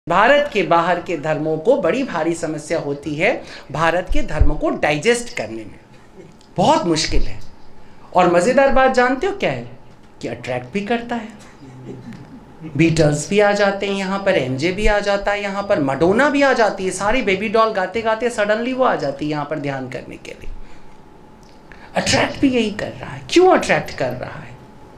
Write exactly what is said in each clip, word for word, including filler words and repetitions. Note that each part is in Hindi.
भारत के बाहर के धर्मों को बड़ी भारी समस्या होती है भारत के धर्मों को डाइजेस्ट करने में, बहुत मुश्किल है। और मज़ेदार बात जानते हो क्या है कि अट्रैक्ट भी करता है। बीटल्स भी आ जाते हैं यहाँ पर, एमजे भी आ जाता है यहाँ पर, मडोना भी आ जाती है, सारी बेबी डॉल गाते गाते सडनली वो आ जाती है यहाँ पर ध्यान करने के लिए। अट्रैक्ट भी यही कर रहा है। क्यों अट्रैक्ट कर रहा है?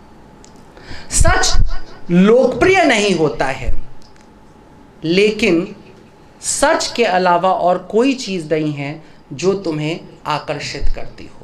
सच लोकप्रिय नहीं होता है, लेकिन सच के अलावा और कोई चीज नहीं है जो तुम्हें आकर्षित करती हो।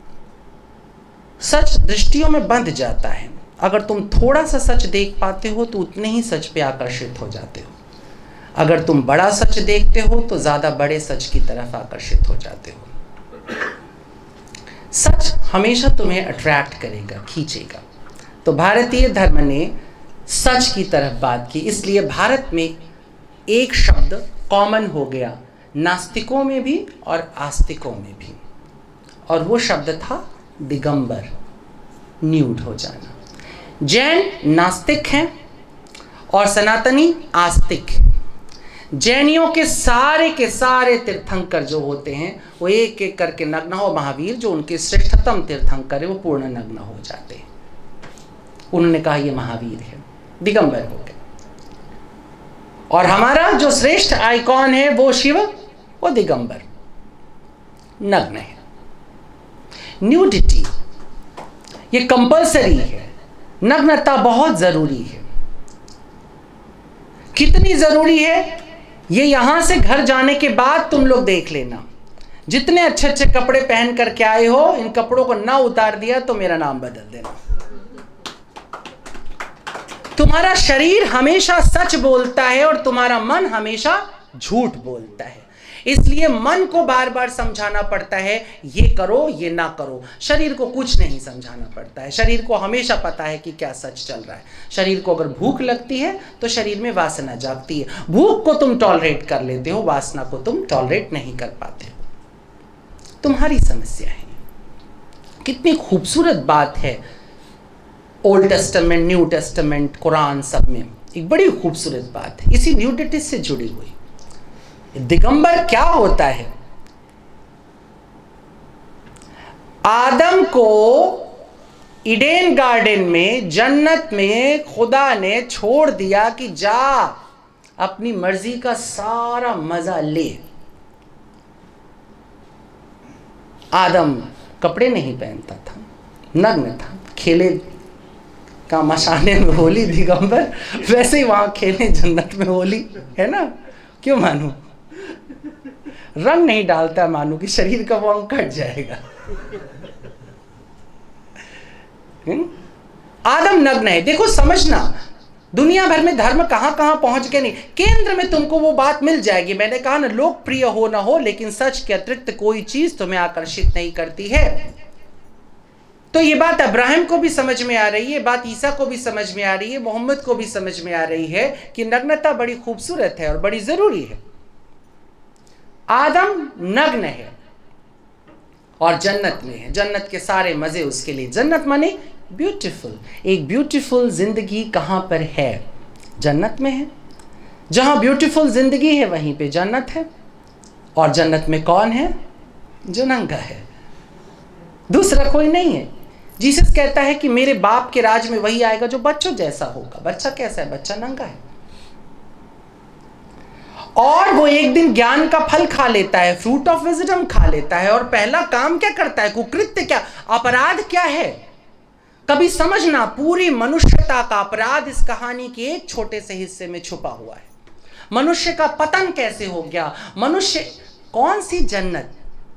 सच दृष्टियों में बंध जाता है। अगर तुम थोड़ा सा सच देख पाते हो तो उतने ही सच पे आकर्षित हो जाते हो। अगर तुम बड़ा सच देखते हो तो ज्यादा बड़े सच की तरफ आकर्षित हो जाते हो। सच हमेशा तुम्हें अट्रैक्ट करेगा, खींचेगा। तो भारतीय धर्म ने सच की तरफ बात की, इसलिए भारत में एक शब्द कॉमन हो गया नास्तिकों में भी और आस्तिकों में भी, और वो शब्द था दिगंबर, न्यूड हो जाना। जैन नास्तिक हैं और सनातनी आस्तिक। जैनियों के सारे के सारे तीर्थंकर जो होते हैं वो एक एक करके नग्न हो, महावीर जो उनके श्रेष्ठतम तीर्थंकर है वो पूर्ण नग्न हो जाते हैं। उन्होंने कहा ये महावीर है, दिगंबर हो गए। और हमारा जो श्रेष्ठ आइकॉन है वो शिव, वो दिगंबर नग्न है। न्यूडिटी ये कंपल्सरी है, नग्नता बहुत जरूरी है। कितनी जरूरी है ये यहां से घर जाने के बाद तुम लोग देख लेना। जितने अच्छे अच्छे कपड़े पहन करके आए हो, इन कपड़ों को ना उतार दिया तो मेरा नाम बदल देना। तुम्हारा शरीर हमेशा सच बोलता है और तुम्हारा मन हमेशा झूठ बोलता है, इसलिए मन को बार बार समझाना पड़ता है ये करो ये ना करो। शरीर को कुछ नहीं समझाना पड़ता है, शरीर को हमेशा पता है कि क्या सच चल रहा है। शरीर को अगर भूख लगती है तो शरीर में वासना जागती है। भूख को तुम टॉलरेट कर लेते हो, वासना को तुम टॉलरेट नहीं कर पाते। तुम्हारी समस्या है। कितनी खूबसूरत बात है ओल्ड टेस्टामेंट, न्यू टेस्टामेंट, कुरान, सब में एक बड़ी खूबसूरत बात है इसी न्यूडिटी से जुड़ी हुई। दिगंबर क्या होता है? आदम को ईडेन गार्डन में, जन्नत में खुदा ने छोड़ दिया कि जा अपनी मर्जी का सारा मजा ले। आदम कपड़े नहीं पहनता था, नग्न था, खेले का मशाने में होली दिगंबर, वैसे ही वहां खेले जन्नत में होली, है ना? क्यों मानू? रंग नहीं डालता मानू कि शरीर का वो अंग कट जाएगा। आदम नग्न है। देखो समझना, दुनिया भर में धर्म कहां कहां पहुंच गए नहीं, केंद्र में तुमको वो बात मिल जाएगी। मैंने कहा ना, लोकप्रिय हो ना हो, लेकिन सच के अतिरिक्त कोई चीज तुम्हें आकर्षित नहीं करती है। तो ये बात अब्राहम को भी समझ में आ रही है, बात ईसा को भी समझ में आ रही है, मोहम्मद को भी समझ में आ रही है कि नग्नता बड़ी खूबसूरत है और बड़ी जरूरी है। आदम नग्न है और जन्नत में है, जन्नत के सारे मजे उसके लिए। जन्नत माने ब्यूटीफुल। एक ब्यूटीफुल जिंदगी कहां पर है? जन्नत में है। जहां ब्यूटीफुल जिंदगी है वहीं पे जन्नत है। और जन्नत में कौन है? जो नंगा है, दूसरा कोई नहीं है। जीसस कहता है कि मेरे बाप के राज में वही आएगा जो बच्चों जैसा होगा। बच्चा कैसा है? बच्चा नंगा है। और वो एक दिन ज्ञान का फल खा लेता है, फ्रूट ऑफ विजडम खा लेता है, और पहला काम क्या करता है? कुकृत्य क्या, अपराध क्या है? कभी समझना, पूरी मनुष्यता का अपराध इस कहानी के एक छोटे से हिस्से में छुपा हुआ है। मनुष्य का पतन कैसे हो गया? मनुष्य, कौन सी जन्नत?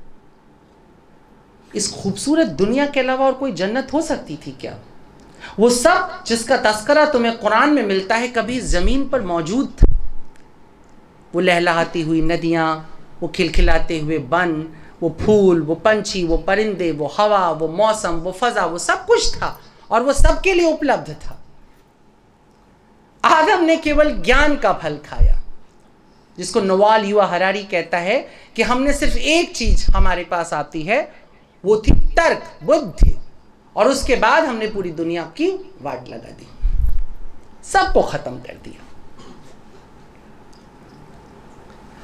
इस खूबसूरत दुनिया के अलावा और कोई जन्नत हो सकती थी क्या? वो सब जिसका तस्करा तुम्हें कुरान में मिलता है कभी जमीन पर मौजूद था। वो लहलहाती हुई नदियां, वो खिलखिलाते हुए वन, वो फूल, वो पंछी, वो परिंदे, वो हवा, वो मौसम, वो फजा, वो सब कुछ था और वो सबके लिए उपलब्ध था। आदम ने केवल ज्ञान का फल खाया, जिसको नवाल युवा हरारी कहता है कि हमने सिर्फ एक चीज हमारे पास आती है, वो थी तर्क, बुद्धि, और उसके बाद हमने पूरी दुनिया की वाट लगा दी, सबको खत्म कर दिया।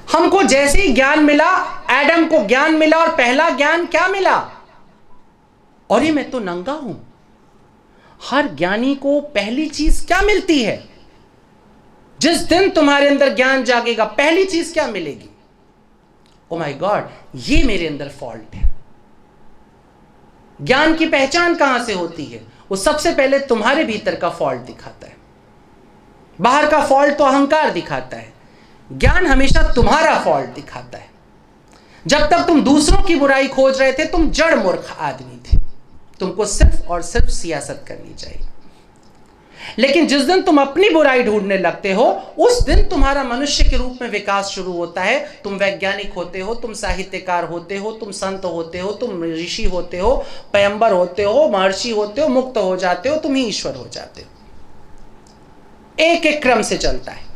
हमको जैसे ही ज्ञान मिला, एडम को ज्ञान मिला, और पहला ज्ञान क्या मिला? और ये मैं तो नंगा हूं। हर ज्ञानी को पहली चीज क्या मिलती है? जिस दिन तुम्हारे अंदर ज्ञान जागेगा, पहली चीज क्या मिलेगी? ओ माय गॉड, ये मेरे अंदर फॉल्ट है। ज्ञान की पहचान कहां से होती है? वो सबसे पहले तुम्हारे भीतर का फॉल्ट दिखाता है। बाहर का फॉल्ट तो अहंकार दिखाता है, ज्ञान हमेशा तुम्हारा फॉल्ट दिखाता है। जब तक तुम दूसरों की बुराई खोज रहे थे, तुम जड़ मूर्ख आदमी थे। तुमको सिर्फ और सिर्फ सियासत करनी चाहिए। लेकिन जिस दिन तुम अपनी बुराई ढूंढने लगते हो, उस दिन तुम्हारा मनुष्य के रूप में विकास शुरू होता है। तुम वैज्ञानिक होते हो, तुम साहित्यकार होते हो, तुम संत होते हो, तुम ऋषि होते हो, पैगंबर होते हो, महर्षि होते हो, मुक्त हो जाते हो, तुम ही ईश्वर हो जाते हो। एक एक क्रम से चलता है।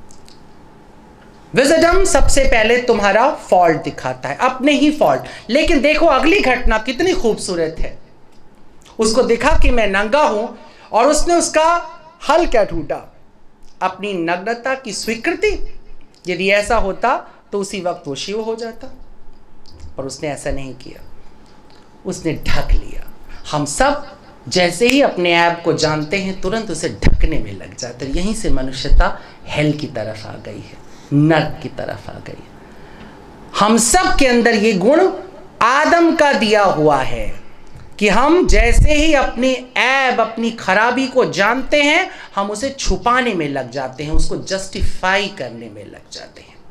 विजडम सबसे पहले तुम्हारा फॉल्ट दिखाता है, अपने ही फॉल्ट। लेकिन देखो अगली घटना कितनी खूबसूरत है। उसको दिखा कि मैं नंगा हूं, और उसने उसका हल क्या ढूंढा? अपनी नग्नता की स्वीकृति। यदि ऐसा होता तो उसी वक्त वो शिव हो जाता, पर उसने ऐसा नहीं किया, उसने ढक लिया। हम सब जैसे ही अपने ऐब को जानते हैं, तुरंत उसे ढकने में लग जाते हैं। यहीं से मनुष्यता हेल की तरफ आ गई है, नर्क की तरफ आ गई है। हम सब के अंदर ये गुण आदम का दिया हुआ है कि हम जैसे ही अपनी ऐब, अपनी खराबी को जानते हैं, हम उसे छुपाने में लग जाते हैं, उसको जस्टिफाई करने में लग जाते हैं।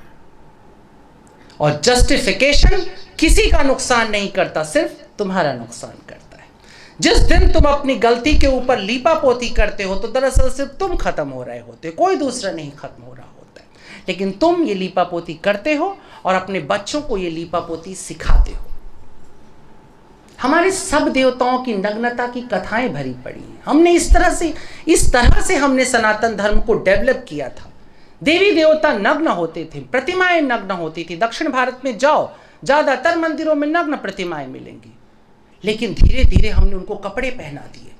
और जस्टिफिकेशन किसी का नुकसान नहीं करता, सिर्फ तुम्हारा नुकसान करता है। जिस दिन तुम अपनी गलती के ऊपर लीपापोती करते हो, तो दरअसल सिर्फ तुम खत्म हो रहे होते हो, कोई दूसरा नहीं खत्म हो रहा होता है। लेकिन तुम ये लीपापोती करते हो और अपने बच्चों को ये लीपापोती सिखाते हो। हमारे सब देवताओं की नग्नता की कथाएं भरी पड़ी हैं। हमने इस तरह से इस तरह से हमने सनातन धर्म को डेवलप किया था। देवी देवता नग्न होते थे, प्रतिमाएं नग्न होती थी। दक्षिण भारत में जाओ, ज्यादातर मंदिरों में नग्न प्रतिमाएं मिलेंगी। लेकिन धीरे धीरे हमने उनको कपड़े पहना दिए।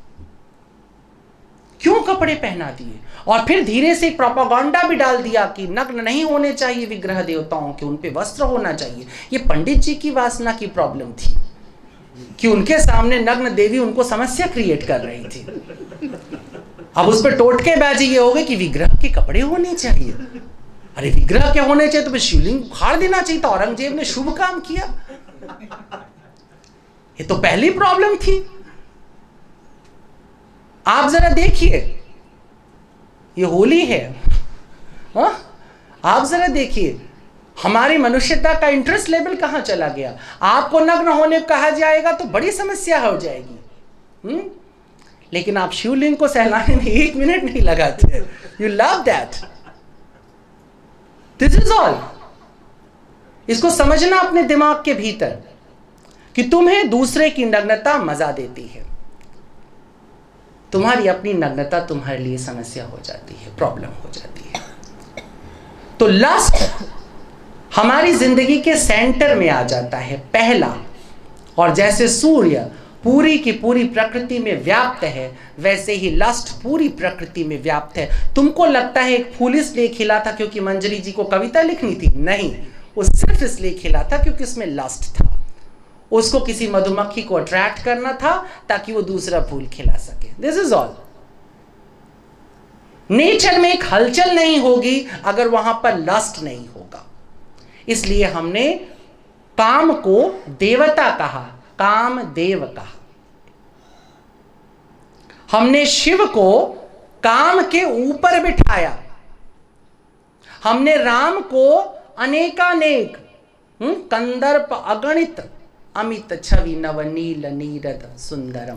क्यों कपड़े पहना दिए? और फिर धीरे से प्रोपागेंडा भी डाल दिया कि नग्न नहीं होने चाहिए विग्रह देवताओं के, उन पे वस्त्र होना चाहिए। ये पंडित जी की वासना की प्रॉब्लम थी कि उनके सामने नग्न देवी उनको समस्या क्रिएट कर रही थी। अब उस पर टोटकेबाजी ये हो गई कि विग्रह के कपड़े होने चाहिए। अरे विग्रह के होने चाहिए तो फिर शिवलिंग उखाड़ देना चाहिए था। औरंगजेब ने शुभ काम किया। ये तो पहली प्रॉब्लम थी। आप जरा देखिए, ये होली है, हा? आप जरा देखिए हमारी मनुष्यता का इंटरेस्ट लेवल कहां चला गया। आपको नग्न होने को कहा जाएगा तो बड़ी समस्या हो जाएगी। हुँ? लेकिन आप शिवलिंग को सहलाने में एक मिनट नहीं लगाते। You love that. This is all. इसको समझना अपने दिमाग के भीतर कि तुम्हें दूसरे की नग्नता मजा देती है, तुम्हारी अपनी नग्नता तुम्हारे लिए समस्या हो जाती है, प्रॉब्लम हो जाती है। तो लस्ट हमारी जिंदगी के सेंटर में आ जाता है, पहला। और जैसे सूर्य पूरी की पूरी प्रकृति में व्याप्त है, वैसे ही लस्ट पूरी प्रकृति में व्याप्त है। तुमको लगता है एक फूल इसलिए खिला था क्योंकि मंजरी जी को कविता लिखनी थी? नहीं, वो सिर्फ इसलिए खिला था क्योंकि उसमें लस्ट था। उसको किसी मधुमक्खी को अट्रैक्ट करना था ताकि वो दूसरा फूल खिला सके। This is all. नेचर में एक हलचल नहीं होगी अगर वहां पर लस्ट नहीं होगा। इसलिए हमने काम को देवता कहा, काम देव कहा। हमने शिव को काम के ऊपर बिठाया। हमने राम को अनेकानेक कंदर्प अगणित अमित छवि नवनील नीरद सुंदरम,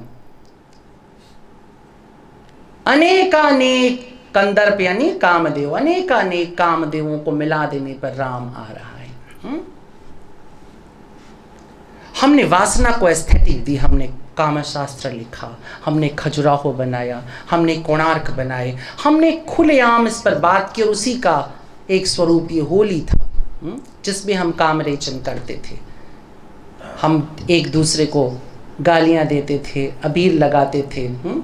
अनेकानेक कंदर्प यानी कामदेव, अनेकानेक कामदेवों को मिला देने पर राम आ रहा है। हुँ? हमने वासना को एस्थेटिक दी, हमने कामशास्त्र लिखा, हमने खजुराहो बनाया, हमने कोणार्क बनाए, हमने खुलेआम इस पर बात की। और उसी का एक स्वरूप ये होली था, जिसमें हम कामरेचन करते थे। हम एक दूसरे को गालियां देते थे, अबीर लगाते थे। हुँ?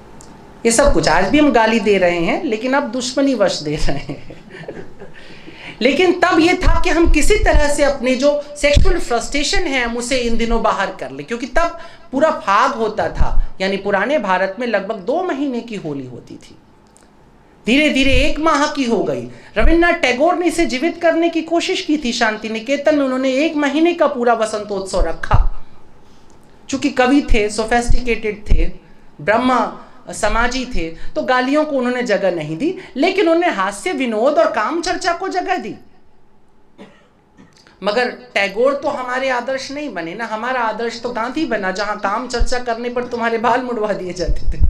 ये सब कुछ आज भी हम गाली दे रहे हैं, लेकिन अब दुश्मनी वश दे रहे हैं। लेकिन तब ये था कि हम किसी तरह से अपने जो सेक्सुअल फ्रस्ट्रेशन है हम उसे इन दिनों बाहर कर ले, क्योंकि तब पूरा फाग होता था। यानी पुराने भारत में लगभग दो महीने की होली होती थी, धीरे धीरे एक माह की हो गई। रविन्द्रनाथ टैगोर ने इसे जीवित करने की कोशिश की थी। शांति निकेतन में उन्होंने एक महीने का पूरा वसंतोत्सव रखा। चूंकि कवि थे, सोफेस्टिकेटेड थे, ब्रह्म समाजी थे, तो गालियों को उन्होंने जगह नहीं दी, लेकिन उन्होंने हास्य विनोद और काम चर्चा को जगह दी। मगर टैगोर तो हमारे आदर्श नहीं बने ना। हमारा आदर्श तो गांधी बना, जहां काम चर्चा करने पर तुम्हारे बाल मुड़वा दिए जाते थे।